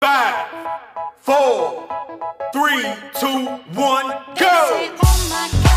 5, 4, 3, 2, 1, go! Oh my God.